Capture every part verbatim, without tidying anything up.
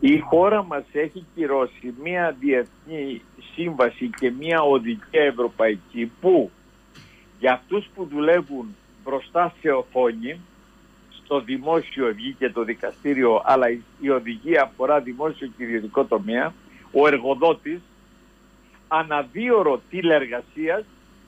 Η χώρα μας έχει κυρώσει μια διεθνή σύμβαση και μια οδηγία ευρωπαϊκή που για αυτούς που δουλεύουν μπροστά σε οθόνη, στο δημόσιο βγήκε το δικαστήριο, αλλά η οδηγία αφορά δημόσιο και ιδιωτικό τομέα, ο εργοδότης αναδύωρο τηλεεργασίας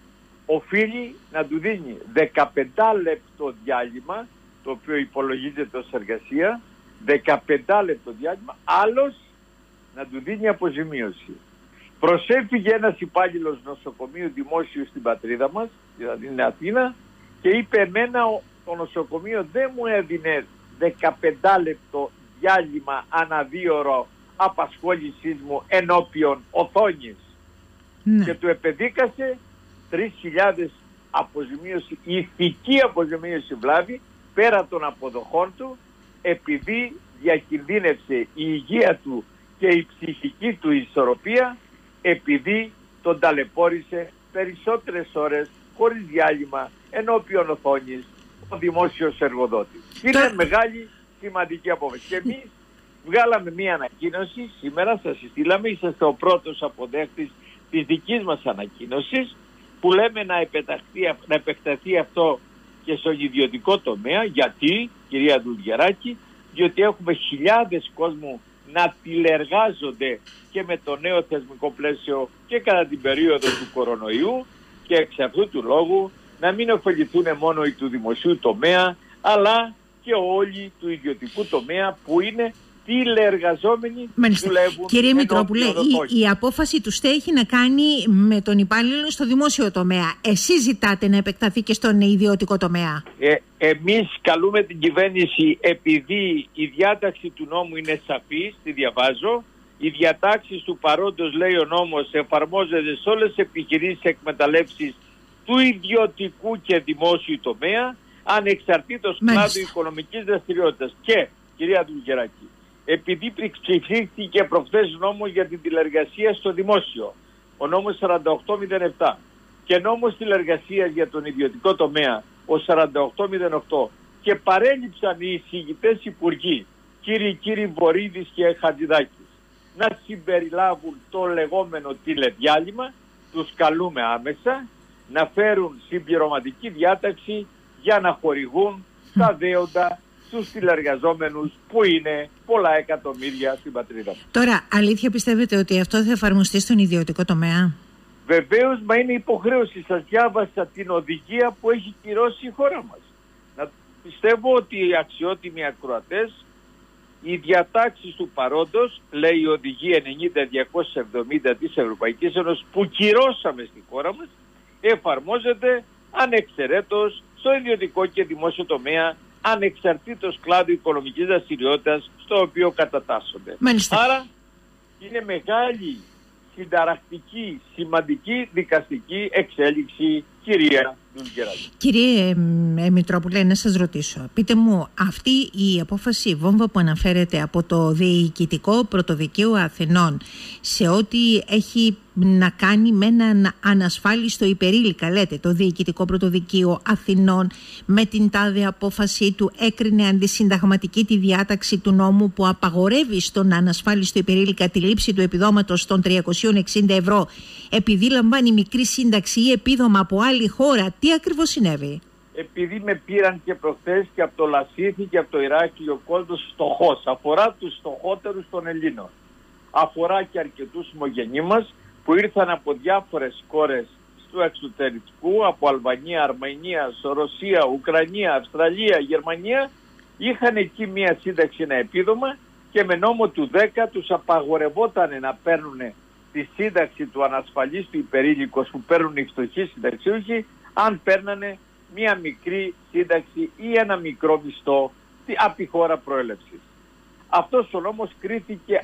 οφείλει να του δίνει δεκαπέντε λεπτό διάλειμμα, το οποίο υπολογίζεται ως εργασία, δεκαπέντε λεπτό διάλειμμα, άλλος να του δίνει αποζημίωση. Προσέφυγε ένας υπάλληλος νοσοκομείου δημόσιου στην πατρίδα μας, δηλαδή στην Αθήνα, και είπε εμένα το νοσοκομείο δεν μου έδινε δεκαπέντε λεπτό διάλειμμα ανά δύο ώρο απασχόλησής μου ενώπιον οθόνης. Ναι. Και του επεδίκασε τρεις χιλιάδες αποζημίωση, ηθική αποζημίωση βλάβη, πέρα των αποδοχών του, επειδή διακινδύνευσε η υγεία του και η ψυχική του ισορροπία, επειδή τον ταλαιπώρησε περισσότερες ώρες χωρίς διάλειμμα ενώπιον οθόνης ο δημόσιος εργοδότης. Είναι μεγάλη σημαντική απόφαση. Και εμείς βγάλαμε μία ανακοίνωση, σήμερα σας στείλαμε, είσαστε ο πρώτος αποδέχτης της δικής μας ανακοίνωσης, που λέμε να, να επεκταθεί αυτό και στον ιδιωτικό τομέα. Γιατί, κυρία Ντουλγεράκη? Διότι έχουμε χιλιάδες κόσμου να τηλεργάζονται και με το νέο θεσμικό πλαίσιο και κατά την περίοδο του κορονοϊού, και εξ αυτού του λόγου να μην ωφεληθούν μόνο οι του δημοσίου τομέα, αλλά και όλοι του ιδιωτικού τομέα που είναι τηλεεργαζόμενοι. Μάλιστα. Κύριε Μητρόπουλε, η, η απόφαση του ΣΤΕ έχει να κάνει με τον υπάλληλο στο δημόσιο τομέα. Εσείς ζητάτε να επεκταθεί και στον ιδιωτικό τομέα? Ε, εμείς καλούμε την κυβέρνηση, επειδή η διάταξη του νόμου είναι σαφής, τη διαβάζω, οι διατάξεις του παρόντος, λέει ο νόμος, εφαρμόζονται σε όλες τις επιχειρήσεις εκμεταλλεύσεις του ιδιωτικού και δημόσιου τομέα, ανεξαρτήτως κλάδου οικονομικής δραστηριότητας. Και, κυρία Ντουλγεράκη, επειδή ψηφίστηκε προχθές νόμος για την τηλεργασία στο δημόσιο, ο νόμος σαράντα οκτώ μηδέν επτά, και νόμος τηλεργασίας για τον ιδιωτικό τομέα, ο σαράντα οκτώ μηδέν οκτώ, και παρέλειψαν οι εισηγητές υπουργοί, κύριοι κύριοι Βορίδης και Χατζηδάκης, να συμπεριλάβουν το λεγόμενο τηλεδιάλειμμα, τους καλούμε άμεσα να φέρουν συμπληρωματική διάταξη για να χορηγούν τα δέοντα στους τηλεργαζόμενους, που είναι πολλά εκατομμύρια στην πατρίδα μας. Τώρα, αλήθεια πιστεύετε ότι αυτό θα εφαρμοστεί στον ιδιωτικό τομέα? Βεβαίως, μα είναι υποχρέωση. Σας διάβασα την οδηγία που έχει κυρώσει η χώρα μας. Να πιστεύω ότι οι αξιότιμοι ακροατές, οι διατάξεις του παρόντος, λέει η οδηγία ενενήντα διακόσια εβδομήντα της Ευρωπαϊκής Ένωσης, που κυρώσαμε στη χώρα μας, εφαρμόζεται ανεξαιρέτως στο ιδιωτικό και δημόσιο τομέα, ανεξαρτήτως κλάδου οικονομικής δραστηριότητας στο οποίο κατατάσσονται. Μάλιστα. Άρα είναι μεγάλη, συνταρακτική, σημαντική δικαστική εξέλιξη, κυρία Ντουλγεράκη. Κύριε ε, Μητρόπουλε, να σας ρωτήσω. Πείτε μου, αυτή η απόφαση βόμβα που αναφέρεται από το Διοικητικό Πρωτοδικείο Αθηνών σε ό,τι έχει να κάνει με έναν ανασφάλιστο υπερήλικα, λέτε, το Διοικητικό Πρωτοδικείο Αθηνών με την τάδε απόφαση του έκρινε αντισυνταγματική τη διάταξη του νόμου που απαγορεύει στον ανασφάλιστο υπερήλικα τη λήψη του επιδόματος των τριακόσια εξήντα ευρώ επειδή λαμβάνει μικρή σύνταξη ή επίδομα από άλλη χώρα. Τι ακριβώς συνέβη? Επειδή με πήραν και προχθές και από το Λασίθι και από το Ηράκλειο Κόλτος στοχός, αφορά τους στοχότερους των Ελλήνων. Αφορά και αρκετούς ομογενείς μας που ήρθαν από διάφορες χώρες του εξωτερικού, από Αλβανία, Αρμενία, Ρωσία, Ουκρανία, Αυστραλία, Γερμανία, είχαν εκεί μία σύνταξη, ένα επίδομα, και με νόμο του δέκα τους απαγορευόταν να παίρνουν τη σύνταξη του ανασφαλίστου υπερήλικος που παίρνουν οι φτωχοί συνταξιούχοι, αν παίρνανε μία μικρή σύνταξη ή ένα μικρό μισθό από τη χώρα προέλευσης. Αυτός ο νόμος κρίθηκε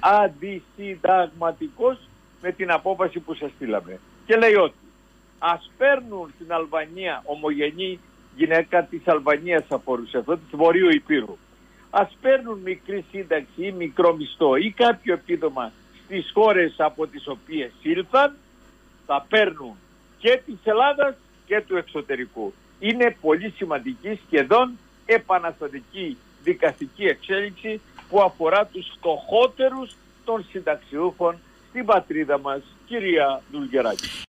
αντισυνταγματικός με την απόφαση που σας στείλαμε. Και λέει ότι ας παίρνουν στην Αλβανία, ομογενή γυναίκα της Αλβανίας αφορούσε αυτό, της Βορείου Υπήρου, ας παίρνουν μικρή σύνταξη ή μικρό μισθό ή κάποιο επίδομα στις χώρες από τις οποίες ήλθαν, θα παίρνουν και της Ελλάδας και του εξωτερικού. Είναι πολύ σημαντική, σχεδόν επαναστατική δικαστική εξέλιξη που αφορά τους φτωχότερους των συνταξιούχων στην πατρίδα μας, κυρία Δουλγεράκη.